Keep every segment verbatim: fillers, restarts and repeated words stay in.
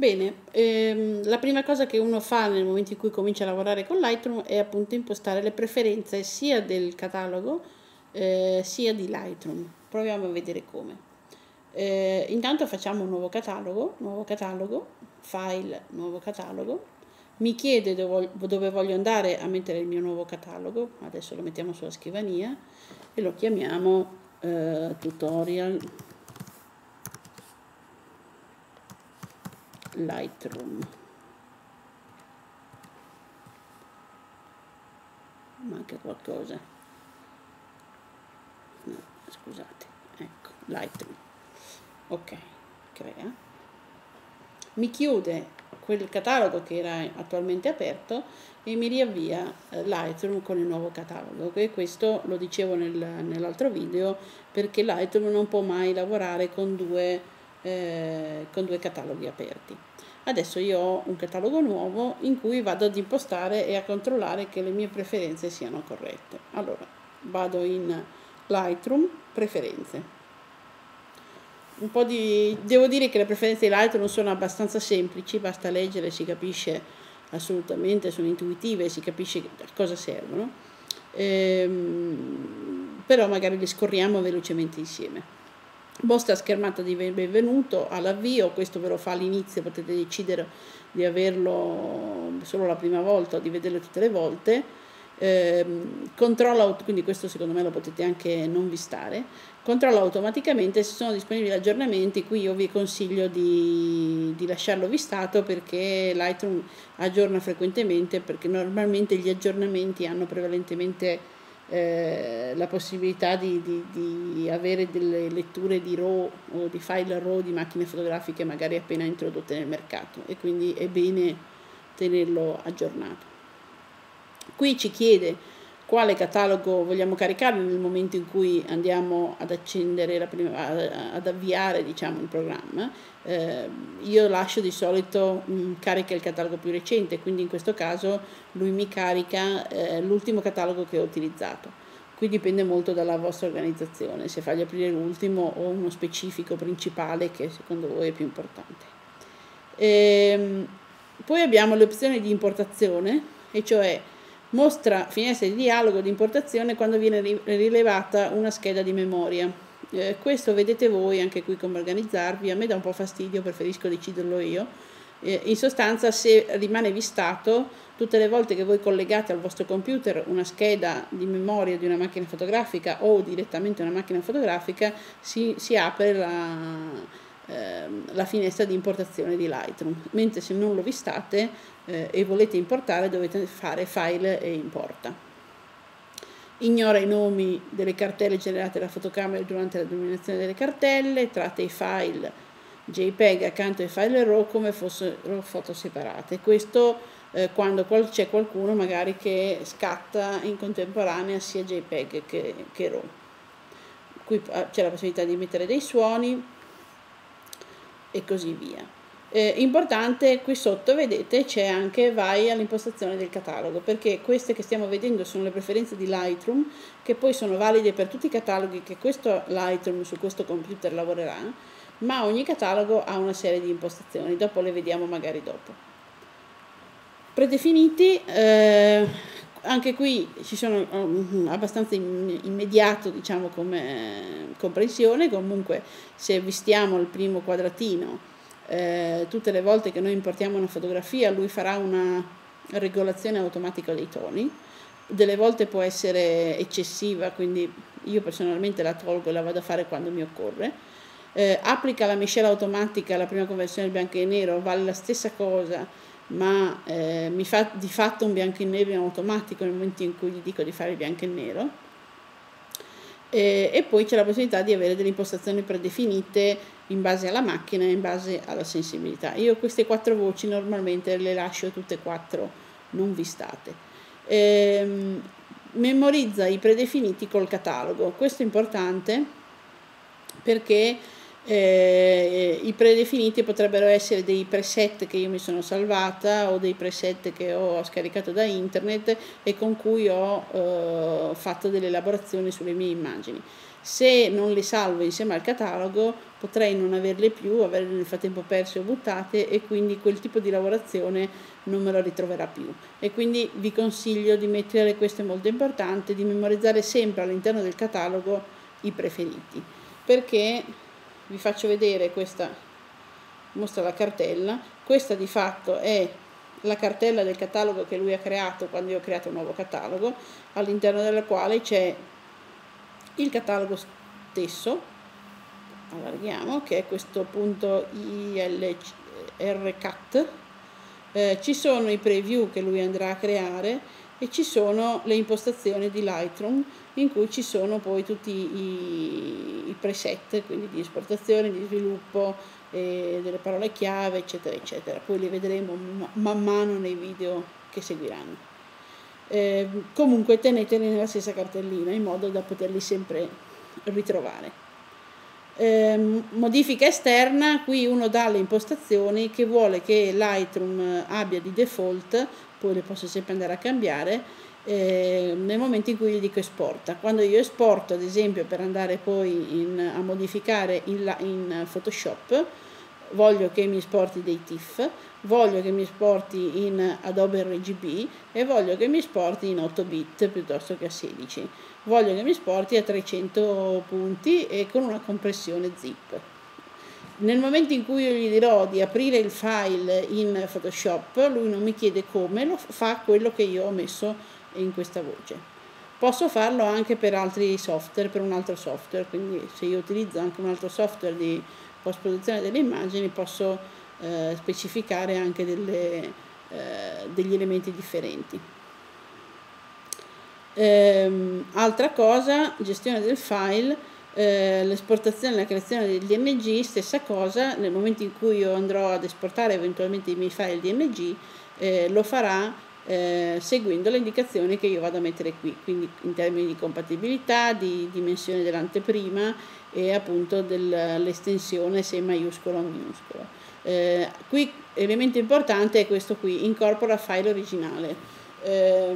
Bene, ehm, la prima cosa che uno fa nel momento in cui comincia a lavorare con Lightroom è appunto impostare le preferenze sia del catalogo eh, sia di Lightroom. Proviamo a vedere come. Eh, intanto facciamo un nuovo catalogo, nuovo catalogo, file, nuovo catalogo. Mi chiede dove, dove voglio andare a mettere il mio nuovo catalogo, adesso lo mettiamo sulla scrivania e lo chiamiamo eh, tutorial Lightroom. Manca qualcosa. No, scusate, ecco, Lightroom. Ok, crea. Mi chiude quel catalogo che era attualmente aperto e mi riavvia Lightroom con il nuovo catalogo. E questo lo dicevo nel, nell'altro video, perché Lightroom non può mai lavorare con due, eh, con due cataloghi aperti. Adesso io ho un catalogo nuovo in cui vado ad impostare e a controllare che le mie preferenze siano corrette. Allora, vado in Lightroom, preferenze. Un po' di... Devo dire che le preferenze di Lightroom sono abbastanza semplici, basta leggere, si capisce assolutamente, sono intuitive, si capisce a cosa servono, ehm, però magari le scorriamo velocemente insieme. Mostra schermata di benvenuto all'avvio, questo ve lo fa all'inizio, potete decidere di averlo solo la prima volta o di vederlo tutte le volte. Eh, controlla, quindi questo secondo me lo potete anche non vistare, controlla automaticamente se sono disponibili aggiornamenti. Qui io vi consiglio di, di lasciarlo vistato, perché Lightroom aggiorna frequentemente, perché normalmente gli aggiornamenti hanno prevalentemente Eh, la possibilità di, di, di avere delle letture di RAW o di file RAW di macchine fotografiche magari appena introdotte nel mercato, e quindi è bene tenerlo aggiornato. Qui ci chiede quale catalogo vogliamo caricare nel momento in cui andiamo ad accendere la prima, ad avviare diciamo il programma. Eh, io lascio di solito mh, carica il catalogo più recente, quindi in questo caso lui mi carica eh, l'ultimo catalogo che ho utilizzato. Qui dipende molto dalla vostra organizzazione, se fargli aprire l'ultimo o uno specifico principale che secondo voi è più importante. E, poi abbiamo le opzioni di importazione, e cioè mostra finestra di dialogo di importazione quando viene rilevata una scheda di memoria. Eh, questo vedete voi anche qui come organizzarvi. A me dà un po' fastidio, preferisco deciderlo io. Eh, in sostanza, se rimane vistato, tutte le volte che voi collegate al vostro computer una scheda di memoria di una macchina fotografica o direttamente una macchina fotografica, si, si apre la, eh, la finestra di importazione di Lightroom, mentre se non lo vistate eh, e volete importare dovete fare file e importa. Ignora i nomi delle cartelle generate dalla fotocamera durante la denominazione delle cartelle, tratta i file JPEG accanto ai file RAW come fossero foto separate. Questo eh, quando c'è qualcuno magari che scatta in contemporanea sia JPEG che, che RAW. Qui c'è la possibilità di mettere dei suoni e così via. Eh, importante, qui sotto vedete c'è anche vai all'impostazione del catalogo, perché queste che stiamo vedendo sono le preferenze di Lightroom, che poi sono valide per tutti i cataloghi che questo Lightroom su questo computer lavorerà, ma ogni catalogo ha una serie di impostazioni, dopo le vediamo magari dopo. Predefiniti, eh, anche qui ci sono um, abbastanza immediato diciamo come comprensione. Comunque se vistiamo il primo quadratino, Eh, tutte le volte che noi importiamo una fotografia lui farà una regolazione automatica dei toni. Delle volte può essere eccessiva, quindi io personalmente la tolgo e la vado a fare quando mi occorre. Eh, applica la miscela automatica alla prima conversione del bianco e nero, vale la stessa cosa, ma eh, mi fa di fatto un bianco e nero in automatico nel momento in cui gli dico di fare il bianco e nero. E, e poi c'è la possibilità di avere delle impostazioni predefinite in base alla macchina e in base alla sensibilità. Io queste quattro voci normalmente le lascio tutte e quattro non vistate. Ehm, memorizza i predefiniti col catalogo. Questo è importante perché eh, i predefiniti potrebbero essere dei preset che io mi sono salvata o dei preset che ho scaricato da internet e con cui ho eh, fatto delle elaborazioni sulle mie immagini. Se non le salvo insieme al catalogo potrei non averle più, averle nel frattempo perse o buttate, e quindi quel tipo di lavorazione non me lo ritroverà più. E quindi vi consiglio di mettere, questo è molto importante, di memorizzare sempre all'interno del catalogo i preferiti, perché vi faccio vedere questa, mostra la cartella, questa di fatto è la cartella del catalogo che lui ha creato quando io ho creato un nuovo catalogo, all'interno della quale c'è il catalogo stesso, allarghiamo, che è questo punto I L R C A T, eh, ci sono i preview che lui andrà a creare e ci sono le impostazioni di Lightroom, in cui ci sono poi tutti i, i preset, quindi di esportazione, di sviluppo, eh, delle parole chiave, eccetera eccetera. Poi li vedremo man mano nei video che seguiranno. Eh, comunque teneteli nella stessa cartellina in modo da poterli sempre ritrovare. Eh, modifica esterna, qui uno dà le impostazioni che vuole che Lightroom abbia di default, poi le posso sempre andare a cambiare eh, nel momento in cui gli dico esporta. Quando io esporto, ad esempio, per andare poi in, a modificare in, in Photoshop, voglio che mi esporti dei T I F F, voglio che mi esporti in Adobe R G B e voglio che mi esporti in otto bit piuttosto che a sedici. Voglio che mi esporti a trecento punti e con una compressione zip. Nel momento in cui io gli dirò di aprire il file in Photoshop, lui non mi chiede come, lo fa quello che io ho messo in questa voce. Posso farlo anche per altri software, per un altro software, quindi se io utilizzo anche un altro software di post produzione delle immagini posso eh, specificare anche delle, eh, degli elementi differenti. Ehm, altra cosa, gestione del file, eh, l'esportazione e la creazione del D N G, stessa cosa, nel momento in cui io andrò ad esportare eventualmente i miei file D N G, eh, lo farà eh, seguendo le indicazioni che io vado a mettere qui, quindi in termini di compatibilità, di dimensione dell'anteprima e appunto dell'estensione se maiuscolo o minuscolo. Eh, qui elemento importante è questo qui, incorpora file originale. Eh,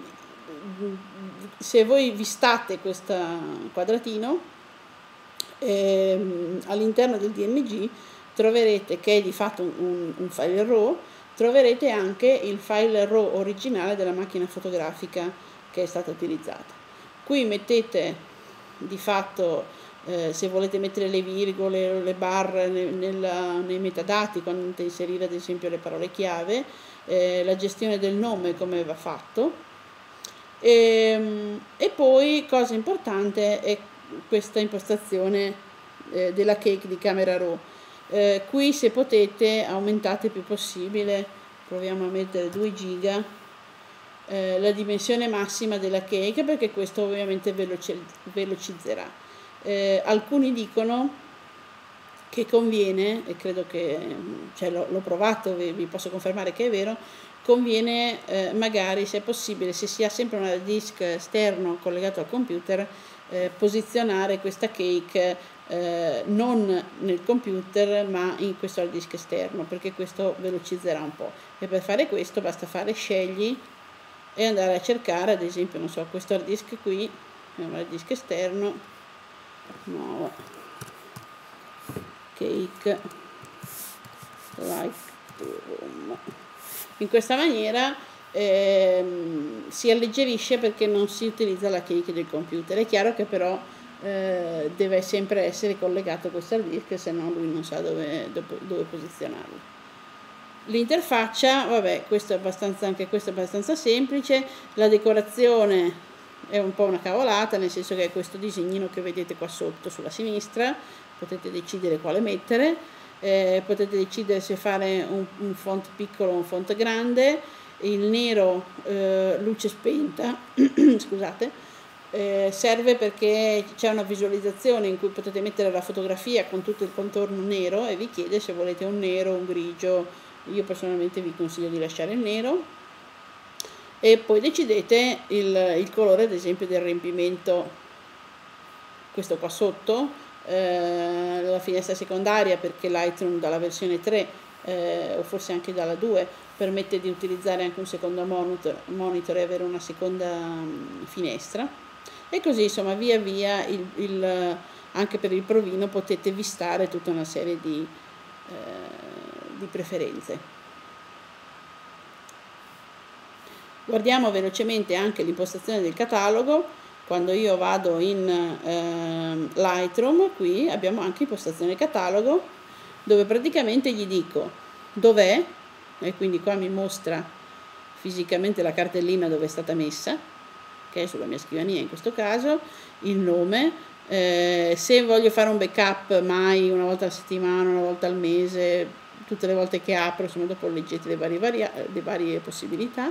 se voi vistate questo quadratino, ehm, all'interno del D N G troverete, che è di fatto un, un file RAW, troverete anche il file RAW originale della macchina fotografica che è stata utilizzata. Qui mettete di fatto, eh, se volete mettere le virgole o le barre nel, nella, nei metadati, quando andate a inserire ad esempio le parole chiave, eh, la gestione del nome come va fatto. E, e poi, cosa importante, è questa impostazione eh, della cake di Camera Raw. Eh, qui, se potete, aumentate il più possibile, proviamo a mettere due giga, eh, la dimensione massima della cake, perché questo ovviamente veloci velocizzerà. Eh, alcuni dicono che conviene, e credo che, cioè l'ho provato, vi, vi posso confermare che è vero, conviene eh, magari, se è possibile, se si ha sempre un hard disk esterno collegato al computer, eh, posizionare questa cake eh, non nel computer ma in questo hard disk esterno, perché questo velocizzerà un po'. E per fare questo basta fare scegli e andare a cercare, ad esempio, non so, questo hard disk qui è un hard disk esterno, nuovo, cake Lightroom. In questa maniera ehm, si alleggerisce perché non si utilizza la cake del computer. È chiaro che però eh, deve sempre essere collegato a questo hard disk, se no lui non sa dove, dove, dove posizionarlo. L'interfaccia, vabbè, questo è abbastanza, anche questo è abbastanza semplice. La decorazione è un po' una cavolata, nel senso che è questo disegnino che vedete qua sotto sulla sinistra, potete decidere quale mettere. Eh, potete decidere se fare un, un font piccolo o un font grande. Il nero eh, luce spenta scusate, eh, serve perché c'è una visualizzazione in cui potete mettere la fotografia con tutto il contorno nero e vi chiede se volete un nero, un grigio. Io personalmente vi consiglio di lasciare il nero, e poi decidete il, il colore, ad esempio, del riempimento, questo qua sotto. Eh, la finestra secondaria, perché Lightroom dalla versione tre eh, o forse anche dalla due permette di utilizzare anche un secondo monitor, monitor e avere una seconda um, finestra. e così insomma via via il, il, anche per il provino potete vistare tutta una serie di, eh, di preferenze. Guardiamo velocemente anche l'impostazione del catalogo. Quando io vado in eh, Lightroom, qui abbiamo anche impostazione catalogo, dove praticamente gli dico dov'è, e quindi qua mi mostra fisicamente la cartellina dove è stata messa, che è sulla mia scrivania in questo caso, il nome, eh, se voglio fare un backup mai una volta alla settimana, una volta al mese, tutte le volte che apro, insomma dopo leggete le varie, varia le varie possibilità.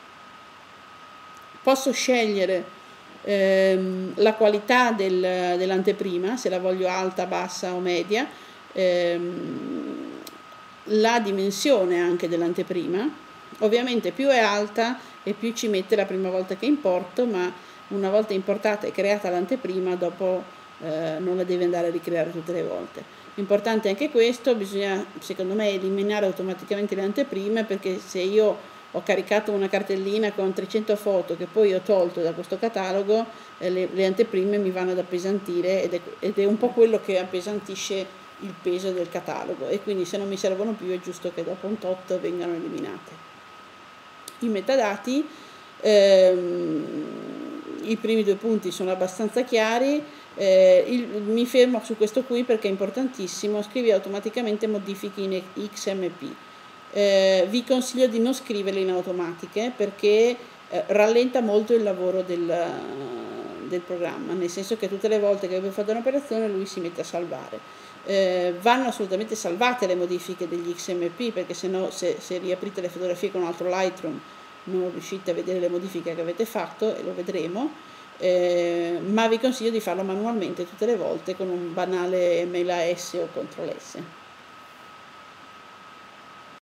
Posso scegliere ehm, la qualità del, dell'anteprima, se la voglio alta, bassa o media, ehm, la dimensione anche dell'anteprima. Ovviamente più è alta e più ci mette la prima volta che importo, ma una volta importata e creata l'anteprima, dopo eh, non la deve andare a ricreare tutte le volte. Importante anche questo, bisogna secondo me eliminare automaticamente le anteprime, perché se io ho caricato una cartellina con trecento foto che poi ho tolto da questo catalogo, eh, le, le anteprime mi vanno ad appesantire ed è, ed è un po' quello che appesantisce il peso del catalogo, e quindi se non mi servono più è giusto che dopo un tot vengano eliminate. I metadati, ehm, i primi due punti sono abbastanza chiari, eh, il, mi fermo su questo qui perché è importantissimo. Scrivi automaticamente modifiche in X M P. Eh, vi consiglio di non scriverle in automatiche perché eh, rallenta molto il lavoro del, del programma, nel senso che tutte le volte che voi fate un'operazione lui si mette a salvare. Eh, vanno assolutamente salvate le modifiche degli X M P, perché se no se, se riaprite le fotografie con un altro Lightroom non riuscite a vedere le modifiche che avete fatto, e lo vedremo, eh, ma vi consiglio di farlo manualmente tutte le volte con un banale mail A S o control S.